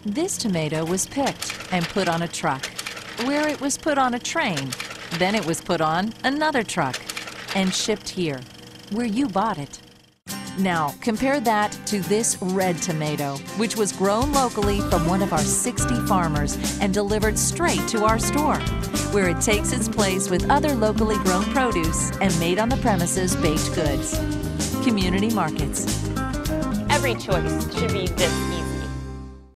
This tomato was picked and put on a truck, where it was put on a train. Then it was put on another truck and shipped here, where you bought it. Now, compare that to this red tomato, which was grown locally from one of our 60 farmers and delivered straight to our store, where it takes its place with other locally grown produce and made on the premises baked goods. Community Markets. Every choice should be this easy.